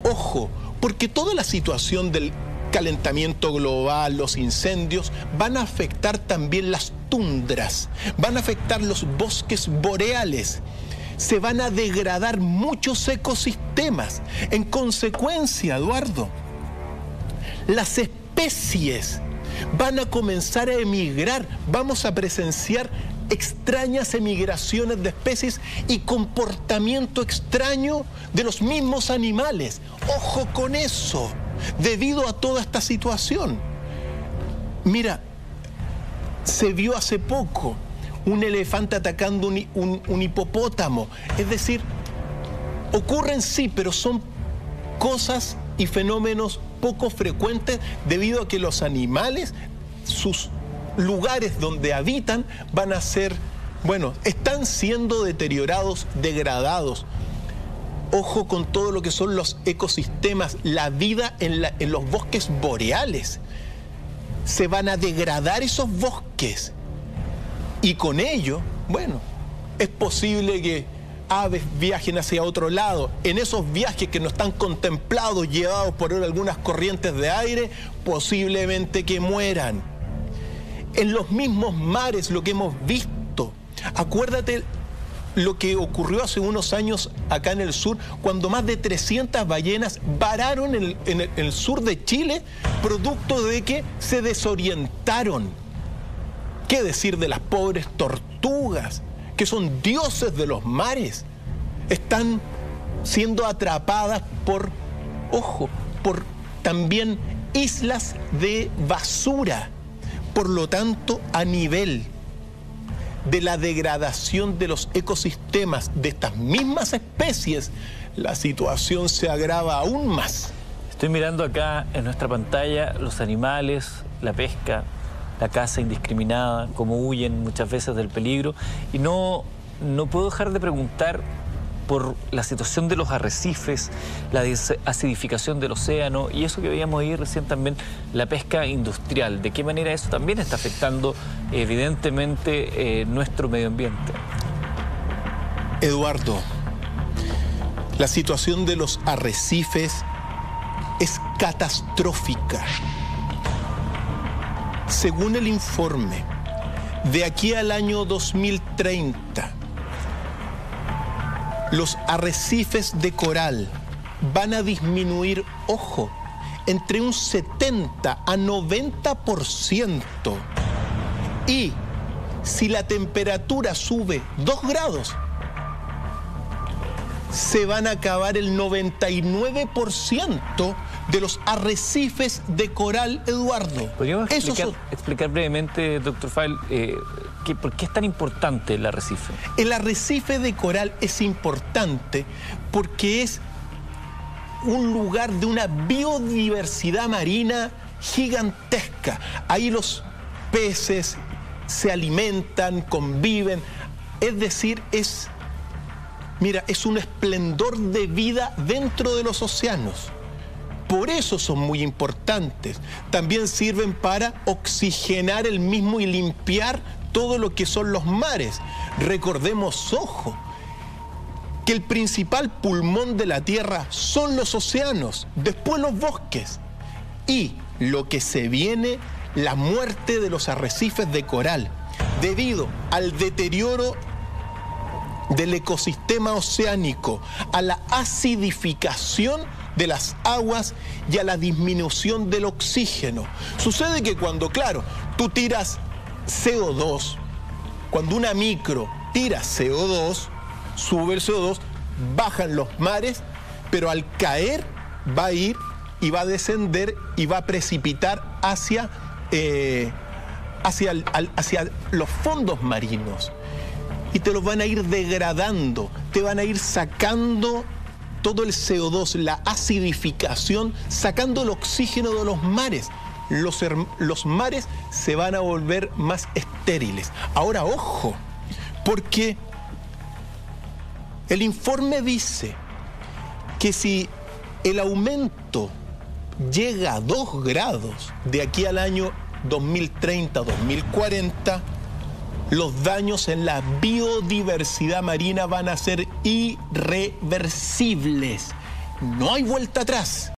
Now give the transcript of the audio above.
Ojo, porque toda la situación del calentamiento global, los incendios, van a afectar también las tundras, van a afectar los bosques boreales, se van a degradar muchos ecosistemas. En consecuencia, Eduardo, las especies van a comenzar a emigrar, vamos a presenciar extrañas emigraciones de especies y comportamiento extraño de los mismos animales. Ojo con eso, debido a toda esta situación. Mira, se vio hace poco un elefante atacando un hipopótamo. Es decir, ocurren sí, pero son cosas y fenómenos poco frecuentes debido a que los animales, sus lugares donde habitan van a ser, bueno, están siendo deteriorados, degradados. Ojo con todo lo que son los ecosistemas, la vida en los bosques boreales. Se van a degradar esos bosques y con ello, bueno, es posible que aves viajen hacia otro lado. En esos viajes que no están contemplados, llevados por algunas corrientes de aire, posiblemente que mueran. En los mismos mares, lo que hemos visto, acuérdate lo que ocurrió hace unos años acá en el sur, cuando más de 300 ballenas vararon en el sur de Chile, producto de que se desorientaron. ¿Qué decir de las pobres tortugas, que son dioses de los mares? Están siendo atrapadas por, ojo, por también islas de basura. Por lo tanto, a nivel de la degradación de los ecosistemas de estas mismas especies, la situación se agrava aún más. Estoy mirando acá en nuestra pantalla los animales, la pesca, la caza indiscriminada, cómo huyen muchas veces del peligro. Y no puedo dejar de preguntar por la situación de los arrecifes, la acidificación del océano y eso que veíamos ahí recién también, la pesca industrial. ¿De qué manera eso también está afectando evidentemente nuestro medio ambiente? Eduardo, la situación de los arrecifes es catastrófica. Según el informe, de aquí al año 2030, los arrecifes de coral van a disminuir, ojo, entre un 70 a 90%. Y si la temperatura sube 2 grados, se van a acabar el 99% de los arrecifes de coral, Eduardo. ¿Podríamos explicar brevemente, doctor File, por qué es tan importante el arrecife? El arrecife de coral es importante porque es un lugar de una biodiversidad marina gigantesca. Ahí los peces se alimentan, conviven. Es decir, es un esplendor de vida dentro de los océanos. Por eso son muy importantes. También sirven para oxigenar el mismo y limpiar todo lo que son los mares. Recordemos, ojo, que el principal pulmón de la Tierra son los océanos, después los bosques. Y lo que se viene, la muerte de los arrecifes de coral, debido al deterioro del ecosistema oceánico, a la acidificación de las aguas y a la disminución del oxígeno. Sucede que cuando, claro, tú tiras CO2, cuando una micro tira CO2, sube el CO2, bajan los mares, pero al caer va a ir y va a descender y va a precipitar hacia los fondos marinos. Y te los van a ir degradando, te van a ir sacando todo el CO2, la acidificación, sacando el oxígeno de los mares. Los mares se van a volver más estériles. Ahora, ojo, porque el informe dice que si el aumento llega a 2 grados de aquí al año 2030-2040, los daños en la biodiversidad marina van a ser irreversibles. no hay vuelta atrás.